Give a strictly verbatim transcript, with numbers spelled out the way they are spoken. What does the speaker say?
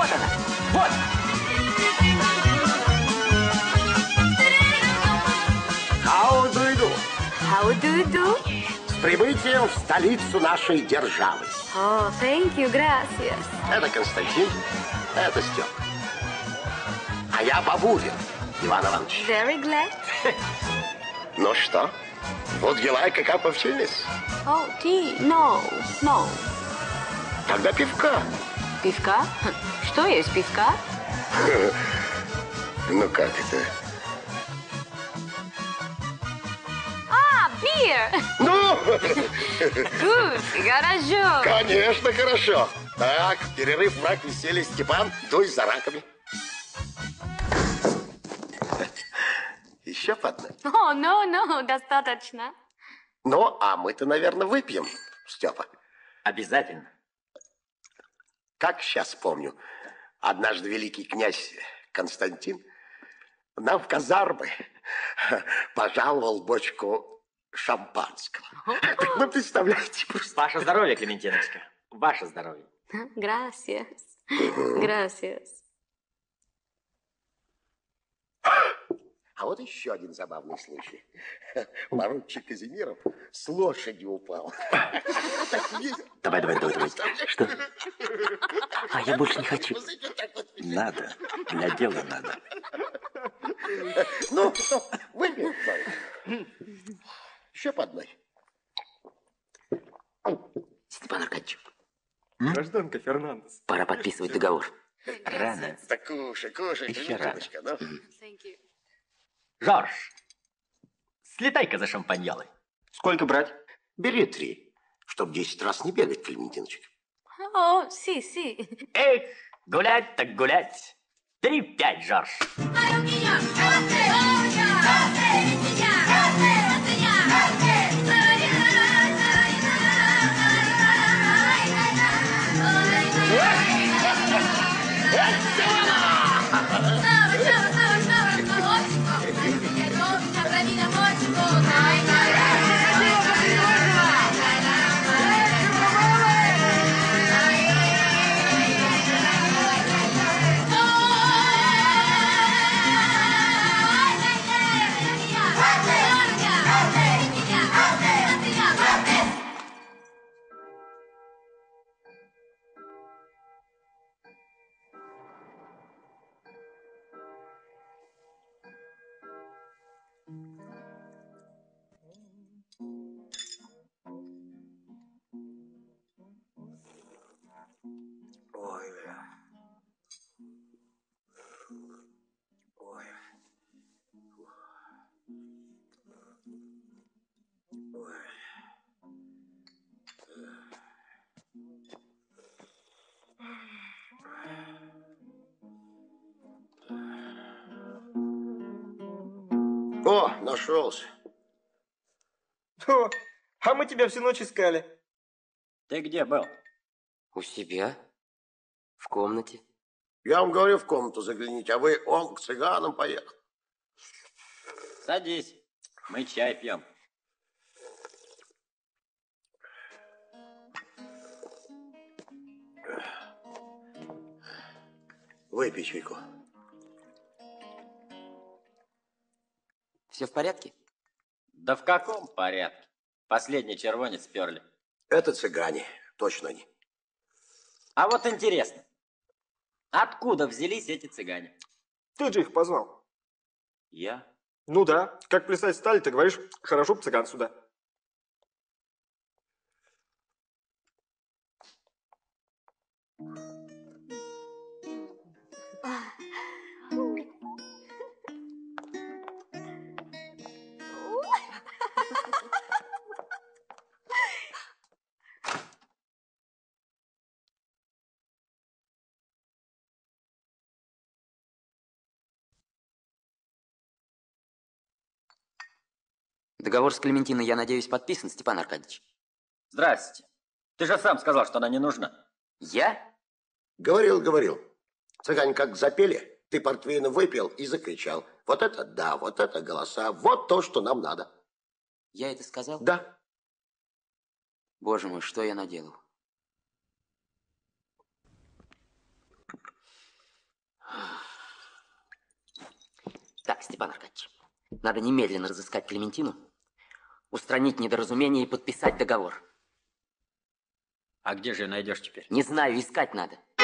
Вот она! Вот! How do you do? How do you do? С прибытием в столицу нашей державы. Oh, thank you, gracias. Это Константин, это Степ. А я Бабурин, Иван Иванович. Very glad. Ну что, would you like a cup of cheese? Oh, tea? No, no. Тогда пивка. Пивка? Что есть пивка? Ну как это? А, beer! Ну! Good, хорошо. Конечно, хорошо. Так, перерыв, враг, веселье, Степан, дуй за раками. Еще по одной. О, no, no, достаточно. Ну, а мы-то, наверное, выпьем, Степа. Обязательно. Как сейчас помню, однажды великий князь Константин нам в казармы пожаловал бочку шампанского. Ну, представляете, просто. Ваше здоровье, Клементиночка. Ваше здоровье. Gracias. Gracias. А вот еще один забавный случай. Поручик Казимиров с лошади упал. Давай, давай, давай, давай. Что? А я больше не хочу. Надо. Для дела надо. Ну, выпьем. Еще по одной. Степан Аркадьевич. Гражданка Фернандес. Пора подписывать договор. Рано. Да кушай, кушай. Еще рано. Ну. Жорж, слетай-ка за шампаньолой. Сколько брать? Бери три, чтоб десять раз не бегать, Клементиночка. О, си, си. Эх, гулять так гулять. Три-пять, Жорж. Ой, ой, ой. О, нашелся. О, а мы тебя всю ночь искали. Ты где был? У себя? В комнате? Я вам говорю, в комнату загляните, а вы он к цыганам поехал. Садись. Мы чай пьем. Выпей чайку. Все в порядке? Да в каком порядке? Последний червонец сперли. Это цыгане, точно они. А вот интересно, откуда взялись эти цыгане? Ты же их позвал. Я? Ну да, как плясать стали, ты говоришь, хорошо б цыган сюда. Договор с Клементиной, я надеюсь, подписан, Степан Аркадьевич? Здрасте. Ты же сам сказал, что она не нужна. Я? Говорил, говорил. Цыгане как запели, ты портвейна выпил и закричал. Вот это да, вот это голоса, вот то, что нам надо. Я это сказал? Да. Боже мой, что я наделал? Так, Степан Аркадьевич, надо немедленно разыскать Клементину, устранить недоразумение и подписать договор. А где же ее найдешь теперь? Не знаю, искать надо.